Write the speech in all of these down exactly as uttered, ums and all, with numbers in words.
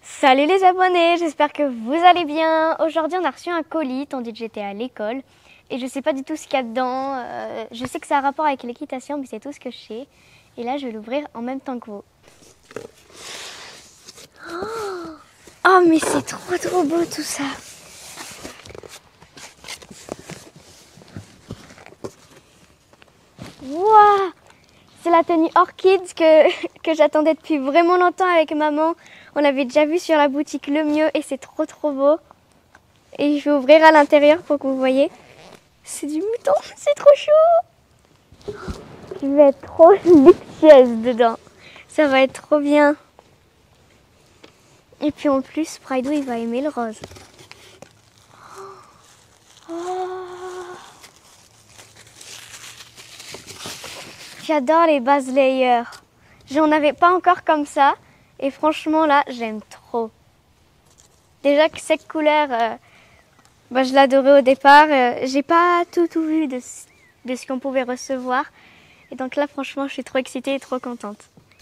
Salut les abonnés, j'espère que vous allez bien. Aujourd'hui on a reçu un colis tandis que j'étais à l'école et je sais pas du tout ce qu'il y a dedans. Euh, je sais que ça a un rapport avec l'équitation mais c'est tout ce que je sais. Et là je vais l'ouvrir en même temps que vous. Oh mais c'est trop trop beau tout ça. Waouh! C'est la tenue Orchids que, que j'attendais depuis vraiment longtemps avec maman. On l'avait déjà vu sur la boutique Le Mieux et c'est trop trop beau. Et je vais ouvrir à l'intérieur pour que vous voyez. C'est du mouton, c'est trop chaud. Je vais être trop luxueuse dedans. Ça va être trop bien. Et puis en plus, Prideau il va aimer le rose. Oh. J'adore les base layers. J'en avais pas encore comme ça. Et franchement là, j'aime trop. Déjà que cette couleur, euh, bah, je l'adorais au départ. Euh, j'ai pas tout, tout vu de, de ce qu'on pouvait recevoir. Et donc là, franchement, je suis trop excitée et trop contente.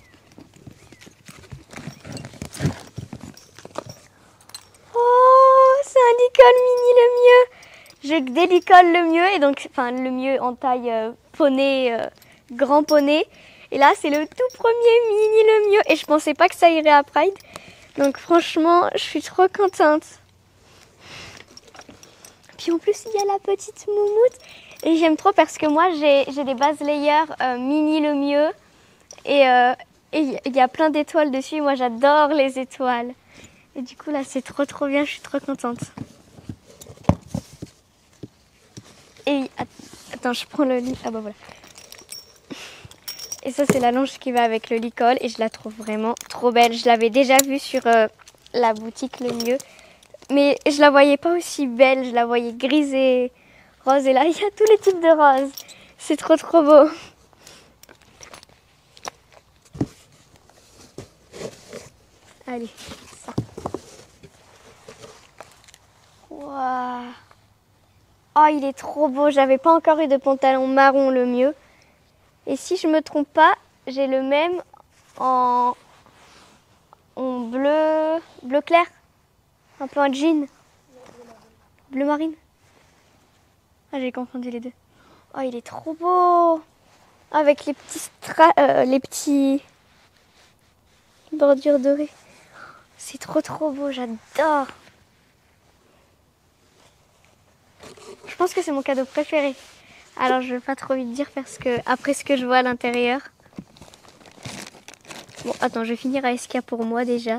Oh, c'est un licol mini Le Mieux. J'ai des licols Le Mieux. Et donc, enfin, Le Mieux en taille euh, poney, euh, grand poney. Et là, c'est le tout premier mini Le Mieux. Et je pensais pas que ça irait à Pride. Donc franchement, je suis trop contente. Puis en plus, il y a la petite moumoute. Et j'aime trop parce que moi, j'ai des base layers euh, mini Le Mieux. Et euh, il y a plein d'étoiles dessus. Moi, j'adore les étoiles. Et du coup, là, c'est trop trop bien. Je suis trop contente. Et attends, je prends le lit. Ah bah voilà. Et ça, c'est la longe qui va avec le licol. Et je la trouve vraiment trop belle. Je l'avais déjà vue sur euh, la boutique Le Mieux. Mais je la voyais pas aussi belle. Je la voyais grise et rose. Et là, il y a tous les types de roses. C'est trop, trop beau. Allez, ça. Waouh. Oh, il est trop beau. J'avais pas encore eu de pantalon marron Le Mieux. Et si je me trompe pas, j'ai le même en, en bleu, bleu clair, un peu un jean, bleu marine. Ah, j'ai confondu les deux. Oh, il est trop beau, avec les petits stra euh, les petits bordures dorées. C'est trop trop beau, j'adore. Je pense que c'est mon cadeau préféré. Alors je vais pas trop vite dire parce que après ce que je vois à l'intérieur. Bon, attends, je vais finir à S K pour moi déjà.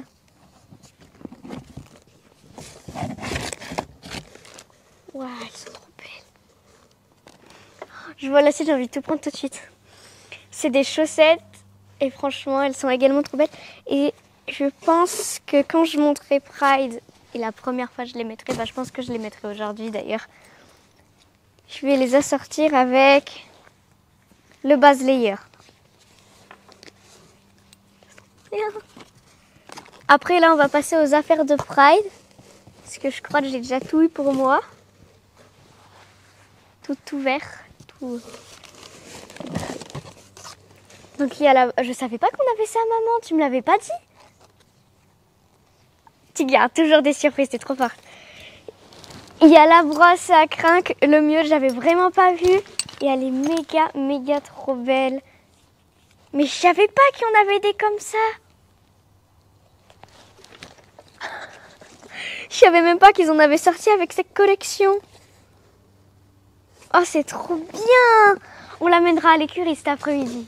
Waouh, elles sont trop belles. Je vois l'assiette, j'ai envie de tout prendre tout de suite. C'est des chaussettes et franchement, elles sont également trop belles. Et je pense que quand je montrerai Pride, et la première fois je les mettrai, bah, je pense que je les mettrai aujourd'hui d'ailleurs. Je vais les assortir avec le base layer. Après là on va passer aux affaires de Pride. Parce que je crois que j'ai déjà tout eu pour moi. Tout ouvert. Tout... Donc il y a la... Je savais pas qu'on avait ça maman, tu me l'avais pas dit? Tu gardes toujours des surprises, c'est trop fort. Il y a la brosse à crinque, Le Mieux, j'avais vraiment pas vu. Et elle est méga, méga trop belle. Mais je savais pas qu'il y en avait des comme ça. Je savais même pas qu'ils en avaient sorti avec cette collection. Oh, c'est trop bien. On l'amènera à l'écurie cet après-midi.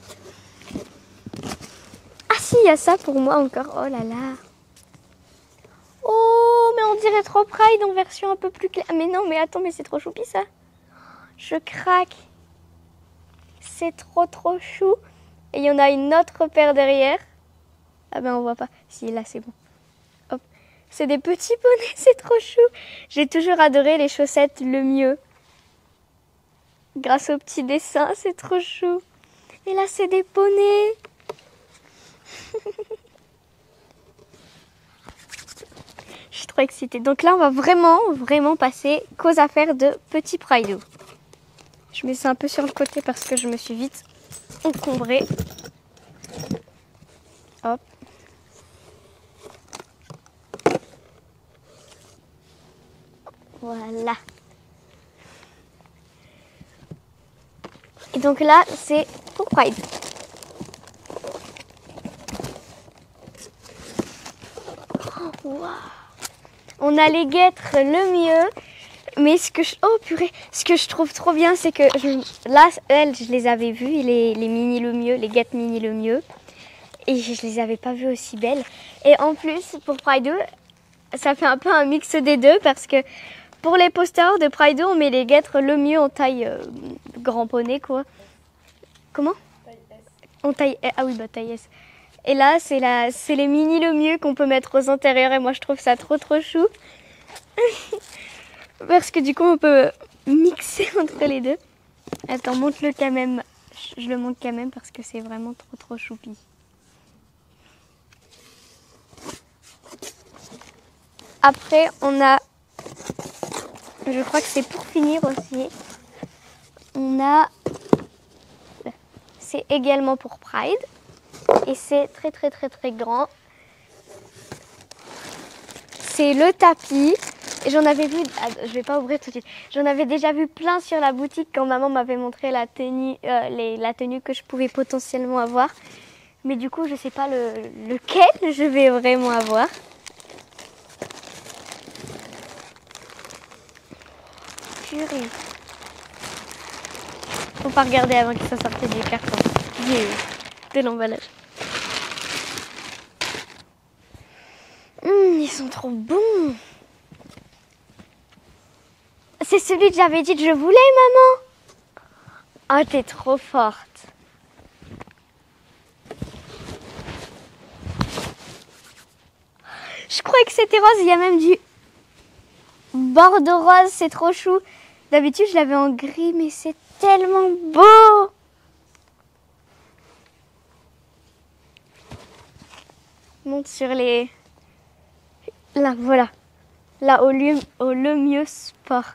Ah si, il y a ça pour moi encore. Oh là là. Oh, mais on dirait trop Pride en version un peu plus claire. Mais non, mais attends, mais c'est trop choupi ça. Je craque. C'est trop trop chou. Et il y en a une autre paire derrière. Ah ben on voit pas. Si, là c'est bon. Hop. C'est des petits bonnets, c'est trop chou. J'ai toujours adoré les chaussettes Le Mieux. Grâce aux petits dessins, c'est trop chou. Et là c'est des bonnets. Je suis trop excitée. Donc là, on va vraiment, vraiment passer qu'aux affaires de Petit Prideau. Je mets ça un peu sur le côté parce que je me suis vite encombrée. Hop. Voilà. Et donc là, c'est pour Pride. Oh, wow. On a les guêtres le mieux. Mais ce que je... Oh purée, ce que je trouve trop bien, c'est que je... là, elles, je les avais vues, les, les mini le mieux, les guêtres mini le mieux. Et je les avais pas vues aussi belles. Et en plus, pour Pride deux, ça fait un peu un mix des deux parce que pour les posters de Pride deux, on met les guêtres le mieux en taille euh, grand poney, quoi. Comment? Taille S. En taille... Ah oui, bah taille S. Et là, c'est la... c'est les mini le mieux qu'on peut mettre aux intérieurs et moi, je trouve ça trop trop chou. Parce que du coup, on peut mixer entre les deux. Attends, montre-le quand même. Je le montre quand même parce que c'est vraiment trop trop choupi. Après, on a... Je crois que c'est pour finir aussi. On a... C'est également pour Pride. Et c'est très très très très grand. C'est le tapis. Et j'en avais vu, je vais pas ouvrir tout de suite, j'en avais déjà vu plein sur la boutique quand maman m'avait montré la tenue, euh, les, la tenue que je pouvais potentiellement avoir. Mais du coup, je sais pas le, lequel je vais vraiment avoir. Purée. Faut pas regarder avant que ça sorte du carton, de l'emballage. Mmh, ils sont trop bons. C'est celui que j'avais dit que je voulais, maman. Oh, t'es trop forte. Je croyais que c'était rose. Il y a même du bordeaux rose. C'est trop chou. D'habitude, je l'avais en gris, mais c'est tellement beau. Monte sur les... Là, voilà. Là, au lieu, au le mieux sport.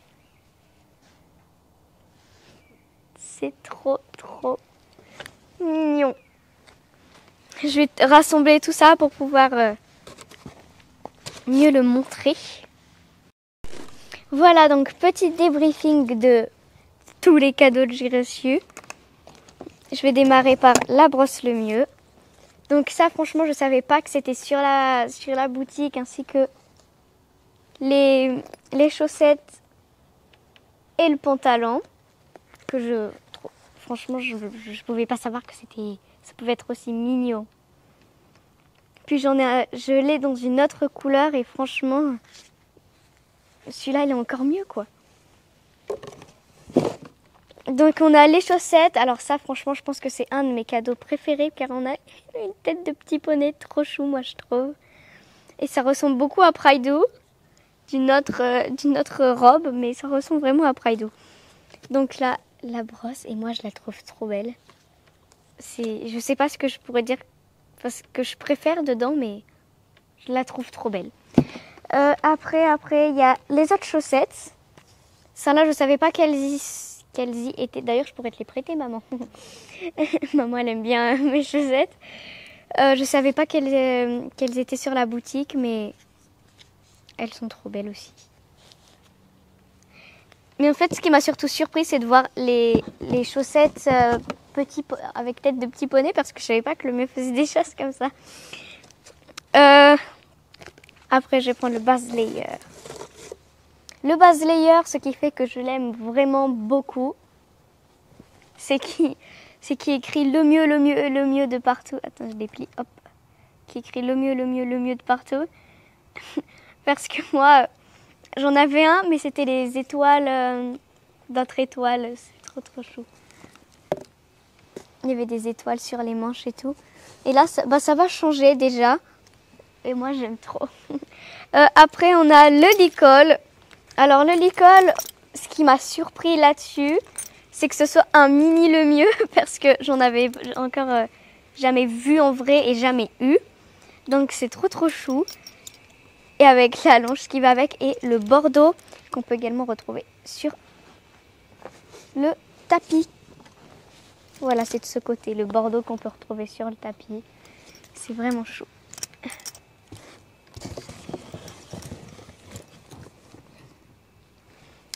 C'est trop, trop mignon. Je vais rassembler tout ça pour pouvoir euh, mieux le montrer. Voilà, donc petit débriefing de tous les cadeaux que j'ai reçus. Je vais démarrer par la brosse le mieux. Donc ça, franchement, je ne savais pas que c'était sur la, sur la boutique, ainsi que les, les chaussettes et le pantalon. Que je... Franchement, je ne pouvais pas savoir que c'était, ça pouvait être aussi mignon. Puis j'en ai, je l'ai dans une autre couleur et franchement, celui-là, il est encore mieux, quoi. Donc on a les chaussettes. Alors ça, franchement, je pense que c'est un de mes cadeaux préférés car on a une tête de petit poney trop chou, moi, je trouve. Et ça ressemble beaucoup à Pride-O, d'une autre, euh, d'une autre robe, mais ça ressemble vraiment à Pride-O. Donc là, la brosse, et moi, je la trouve trop belle. C'est, je sais pas ce que je pourrais dire, parce que je préfère dedans, mais je la trouve trop belle. Euh, après, après, il y a les autres chaussettes. Ça là, je savais pas qu'elles y, qu'elles y étaient. D'ailleurs, je pourrais te les prêter, maman. Maman, elle aime bien mes chaussettes. Euh, je savais pas qu'elles, euh, qu'elles étaient sur la boutique, mais elles sont trop belles aussi. Mais en fait, ce qui m'a surtout surpris, c'est de voir les, les chaussettes euh, petits, avec tête de petit poney, parce que je savais pas que le mec faisait des choses comme ça. Euh, après, je vais prendre le base layer. Le base layer, ce qui fait que je l'aime vraiment beaucoup, c'est qu'il c'est qu'il écrit le mieux, le mieux, le mieux de partout. Attends, je déplie, hop. Qui écrit le mieux, le mieux, le mieux de partout. Parce que moi... J'en avais un, mais c'était les étoiles, euh, d'autres étoiles. C'est trop, trop chou. Il y avait des étoiles sur les manches et tout. Et là, ça, bah, ça va changer déjà. Et moi, j'aime trop. euh, après, on a le licol. Alors, le licol, ce qui m'a surpris là-dessus, c'est que ce soit un mini le mieux. Parce que j'en avais encore euh, jamais vu en vrai et jamais eu. Donc, c'est trop, trop chou. Et avec la longe qui va avec et le bordeaux qu'on peut également retrouver sur le tapis. Voilà, c'est de ce côté, le bordeaux qu'on peut retrouver sur le tapis. C'est vraiment chou.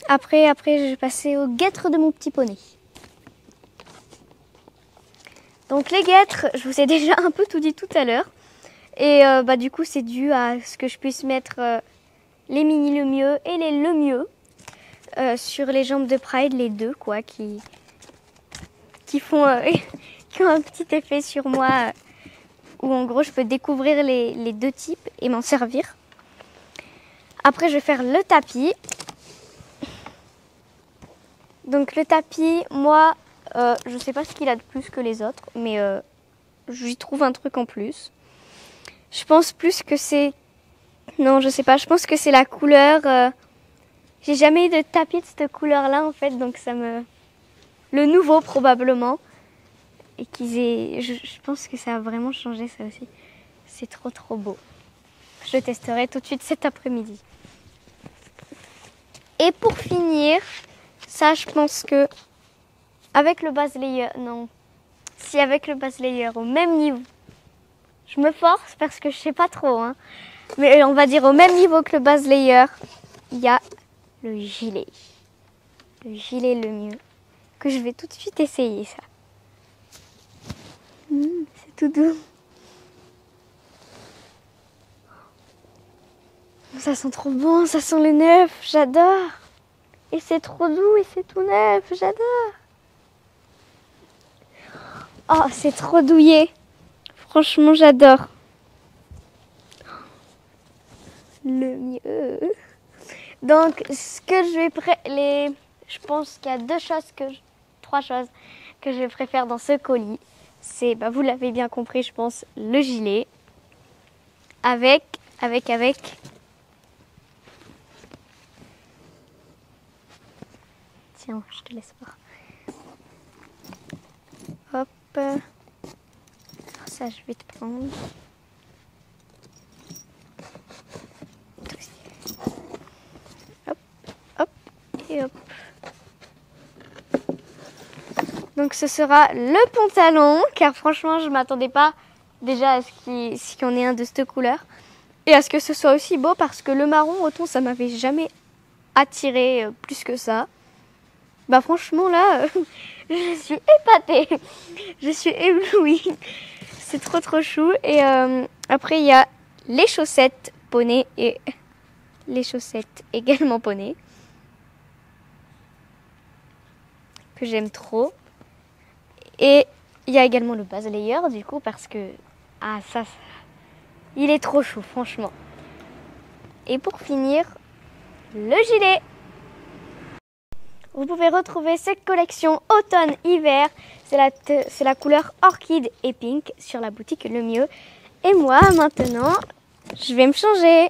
Après, après, je vais passer aux guêtres de mon petit poney. Donc les guêtres, je vous ai déjà un peu tout dit tout à l'heure. Et euh, bah, du coup, c'est dû à ce que je puisse mettre euh, les mini le mieux et les le mieux euh, sur les jambes de Pride, les deux, quoi, qui, qui, font, euh, qui ont un petit effet sur moi, euh, où en gros, je peux découvrir les, les deux types et m'en servir. Après, je vais faire le tapis. Donc le tapis, moi, euh, je ne sais pas ce qu'il a de plus que les autres, mais euh, j'y trouve un truc en plus. Je pense plus que c'est... Non, je sais pas, je pense que c'est la couleur... Euh... J'ai jamais eu de tapis de cette couleur-là, en fait, donc ça me... Le nouveau, probablement. Et qu'ils aient... Je, je pense que ça a vraiment changé, ça aussi. C'est trop, trop beau. Je testerai tout de suite cet après-midi. Et pour finir... Ça, je pense que avec le base layer, non, si avec le base layer au même niveau, je me force parce que je sais pas trop, hein, mais on va dire au même niveau que le base layer, il y a le gilet, le gilet le mieux, que je vais tout de suite essayer ça. Mmh, c'est tout doux. Ça sent trop bon, ça sent le neuf, j'adore. Et c'est trop doux et c'est tout neuf, j'adore. Oh, c'est trop douillet. Franchement, j'adore. Le mieux. Donc, ce que je vais pré... les, je pense qu'il y a deux choses que, je... trois choses que je préfère dans ce colis. C'est, bah, vous l'avez bien compris, je pense, le gilet, avec, avec, avec. Tiens, je te laisse voir. Hop. Alors ça, je vais te prendre. Hop, hop et hop. Donc ce sera le pantalon, car franchement, je ne m'attendais pas déjà à ce qu'il y en ait un de cette couleur. Et à ce que ce soit aussi beau, parce que le marron, autant ça m'avait jamais attiré plus que ça. Bah franchement là, euh, je suis épatée, je suis éblouie, c'est trop trop chou. Et euh, après il y a les chaussettes poney et les chaussettes également poney, que j'aime trop. Et il y a également le base layer du coup parce que, ah ça, ça il est trop chou franchement. Et pour finir, le gilet. Vous pouvez retrouver cette collection automne-hiver, c'est la, c'est la couleur orchide et pink sur la boutique Le Mieux. Et moi, maintenant, je vais me changer.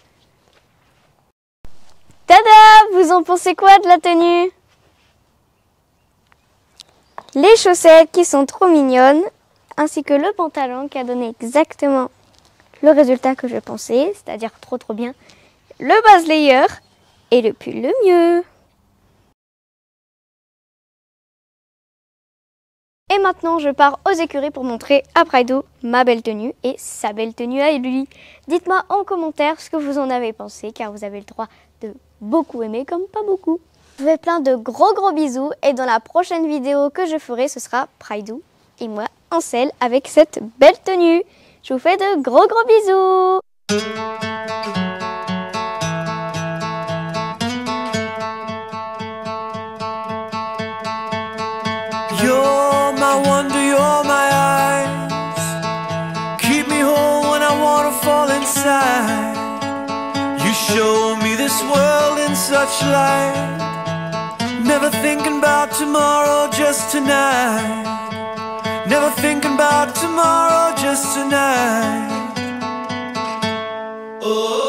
Tada! Vous en pensez quoi de la tenue? Les chaussettes qui sont trop mignonnes, ainsi que le pantalon qui a donné exactement le résultat que je pensais, c'est-à-dire trop trop bien. Le base layer et le pull Le Mieux. Et maintenant, je pars aux écuries pour montrer à Prideau ma belle tenue et sa belle tenue à lui. Dites-moi en commentaire ce que vous en avez pensé, car vous avez le droit de beaucoup aimer comme pas beaucoup. Je vous fais plein de gros gros bisous et dans la prochaine vidéo que je ferai, ce sera Prideau et moi en selle avec cette belle tenue. Je vous fais de gros gros bisous. You're my wonder, you're my eyes. Keep me whole when I wanna fall inside. You show me this world in such light. Never thinking about tomorrow, just tonight. Never thinking about tomorrow, just tonight. Oh.